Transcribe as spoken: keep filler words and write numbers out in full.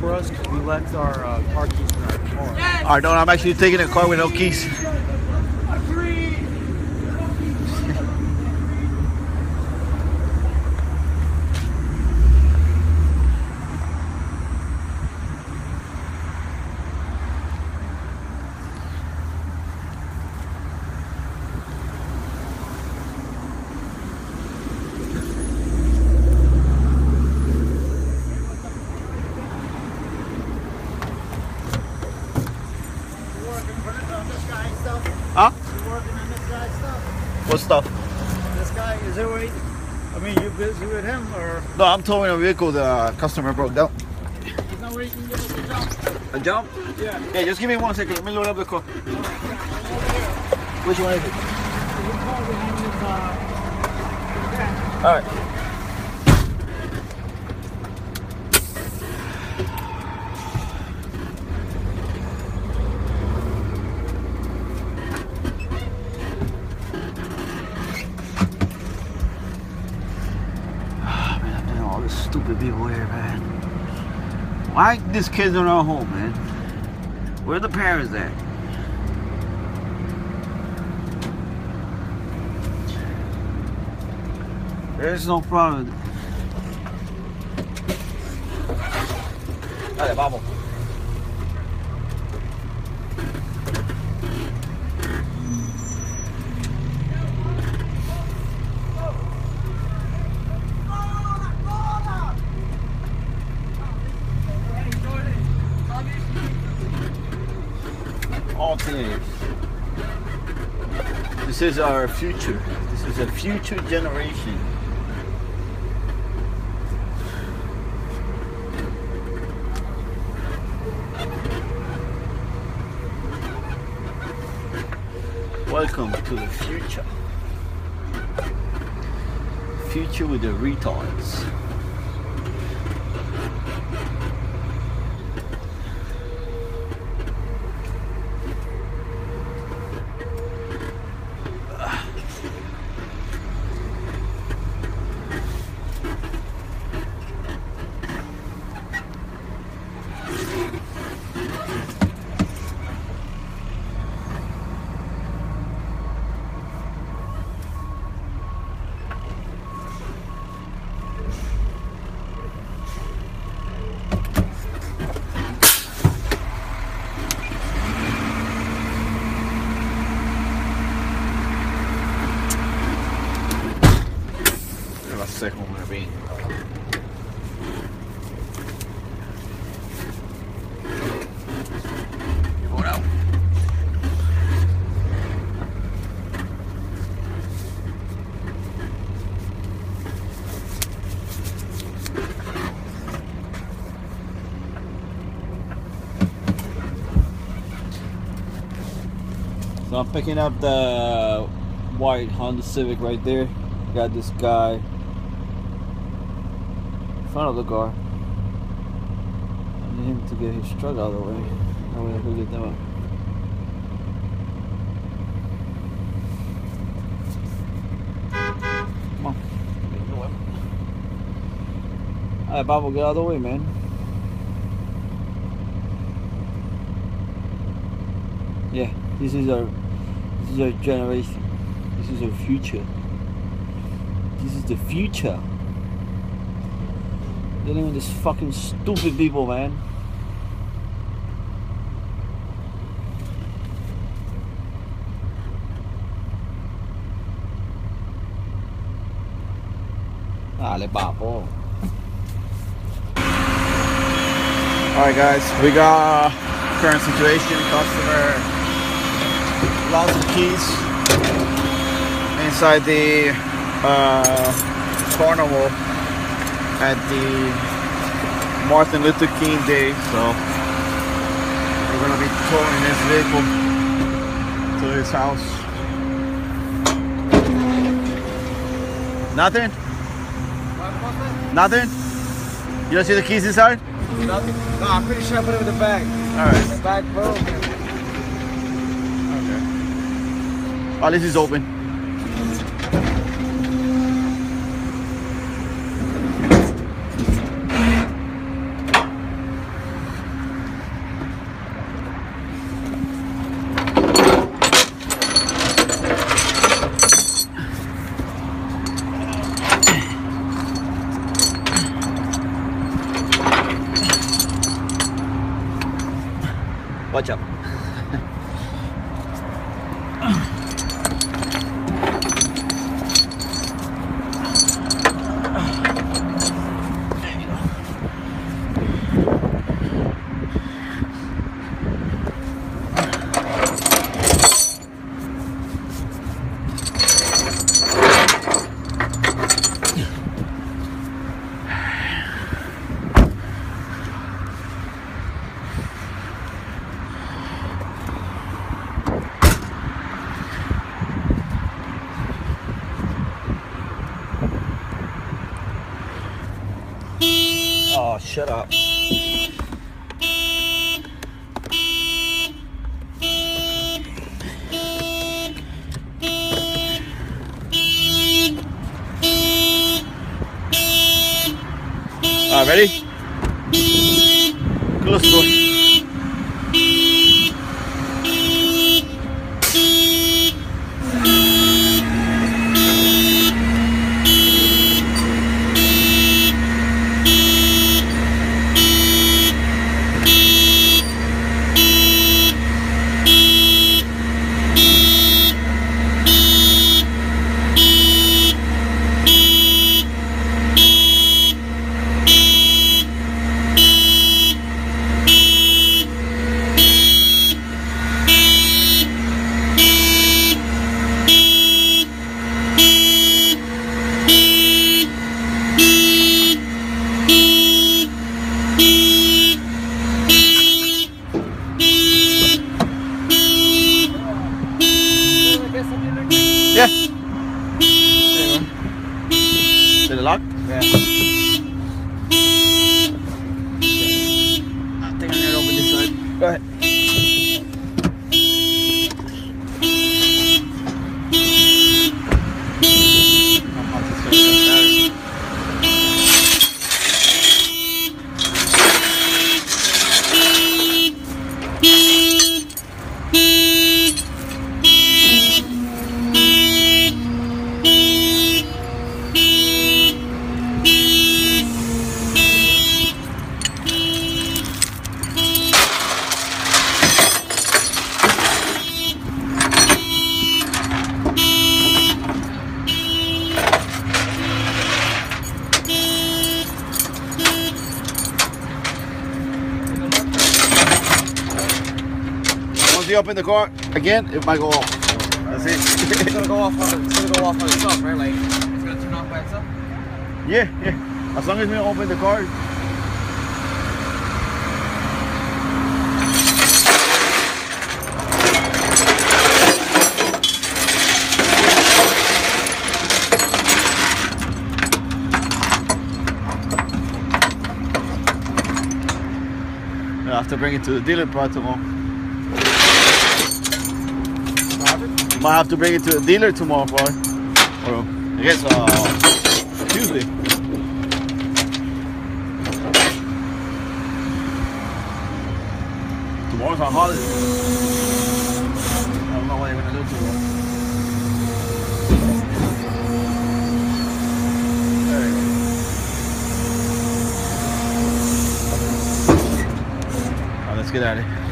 for us because we left our uh, car keys in our car. Yes! Alright, no, I'm actually taking a car with no keys. Agreed! Huh? You working on this guy's stuff? What stuff? This guy, is it wait? I mean, you busy with him or? No, I'm towing a vehicle the customer broke down. There's no way you can give us a jump. A jump? Yeah. Yeah, just give me one second. Let me load up the car. Which one is it? Alright. Stupid people here, man. Why these kids are not home, man? Where are the parents at? There's no problem. Dale, vamos. All teenagers. This is our future. This is a future generation. Welcome to the future. Future with the retards. Sé cómo me vi. Bueno. So I'm picking up the white Honda Civic right there. Got this guy front of the car. I need him to get his truck out of the way. That way I can get them up. Come on. Alright, Bob, get out of the way, man. Yeah, this is our this is our generation. This is our future. This is the future. Dealing with these fucking stupid people, man. Dale, papo. Alright, guys, we got uh, current situation. Customer lost some keys inside the uh, carnival at the Martin Luther King Day, so we're gonna be towing this vehicle to his house. Nothing? Nothing? You don't see the keys inside? Nothing. No, I'm pretty sure I put it in the bag. Alright. The bag broke. Okay. Oh, this is open. Watch out. Oh, shut up. Alright, ready? Close the door. Yeah. There you go. Did it lock? Yeah. I think I need to open this side. Go ahead. Once you open the car again, it might go off. That's it. It's gonna go off on it's gonna go off on itself, right? Like it's gonna turn off by itself? Yeah, yeah. As long as we open the car. I have to bring it to the dealer part tomorrow. Might have to bring it to the dealer tomorrow, for or I guess uh, Tuesday. Tomorrow's on holiday. I don't know what they're gonna do tomorrow. There you go. All right, let's get at it.